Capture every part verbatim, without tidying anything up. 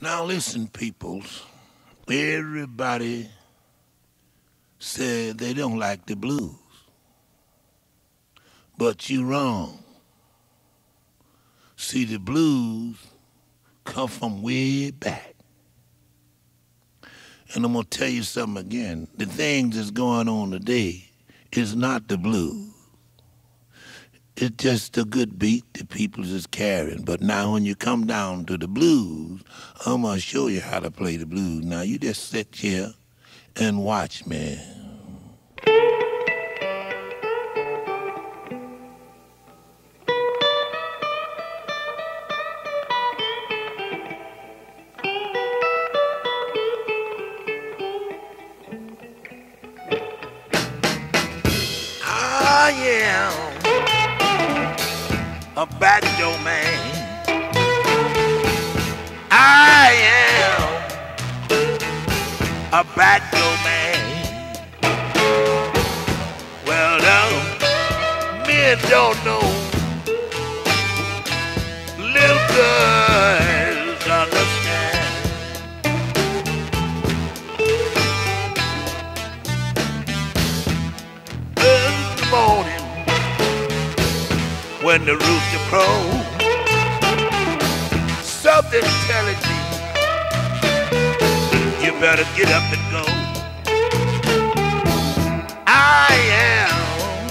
Now listen, peoples. Everybody said they don't like the blues. But you wrong. See, the blues come from way back. And I'm going to tell you something again. The things that's going on today is not the blues. It's just a good beat the people is carrying. But now when you come down to the blues, I'm going to show you how to play the blues. Now you just sit here and watch me. I am a banjo man. I am a banjo man. Well, um, men don't know. Little girls understand. Early morning, when the rooster crows, something's telling me you better get up and go. I am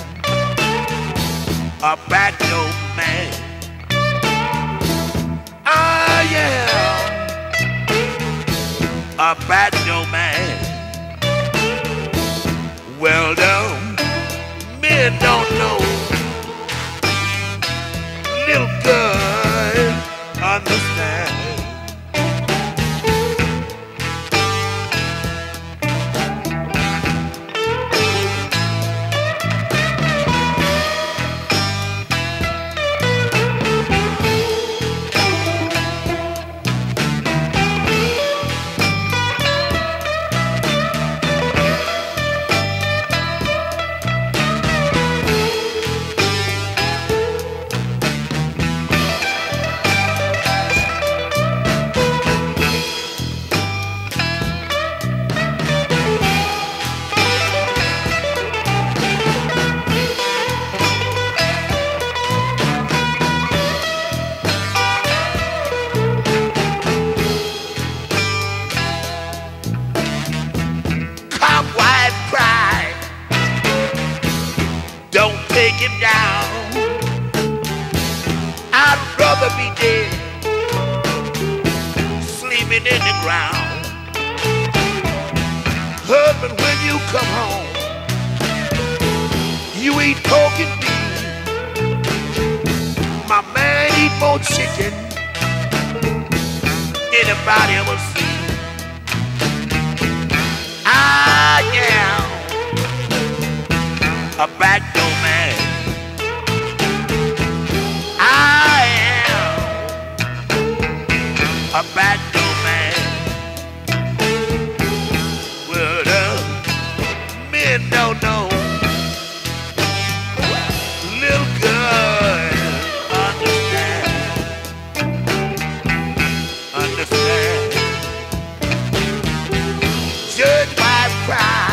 a banjo man. I am a banjo man. Well done, men don't know. Little girls understand. Don't take him down. I'd rather be dead, sleeping in the ground. Husband, when you come home, you eat pork and beef. My man eat more chicken anybody ever seen. I am a banjo man. I am a banjo man. Well, the men don't know. Little girls understand. Understand. Judge my pride.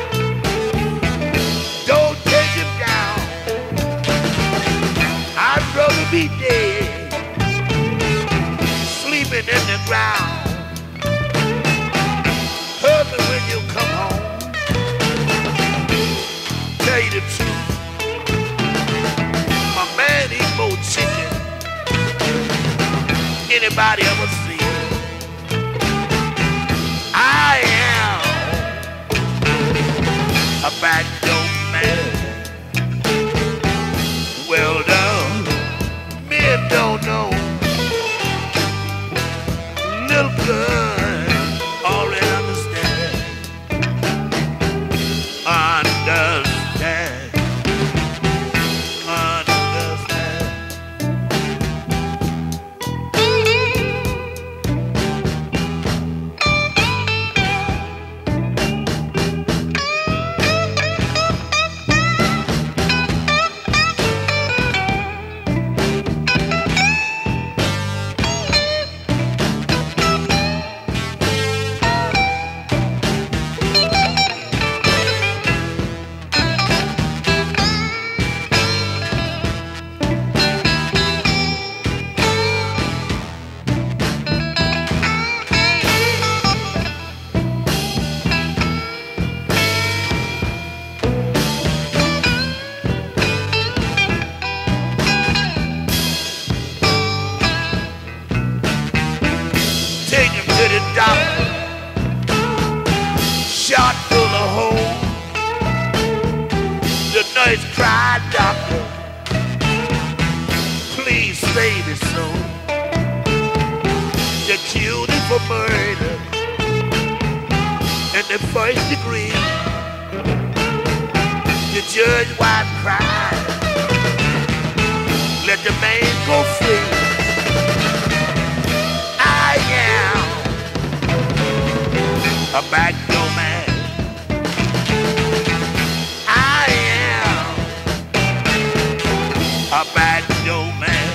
Be dead, sleeping in the ground. Husband, when you come home, tell you the truth, my man eat more chicken anybody ever seen. I am a banjo man. Well done. Men don't know. Little girls already understand. Understand. Understand. doctor, shot full of holes. The nurse cried, doctor, please save his soul. You killed him for murder in the first degree. The judge wife cried, let the man go free. I am a backdoor man. I am a backdoor man.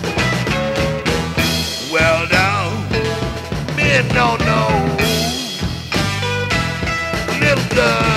Well done, men don't know. Little girl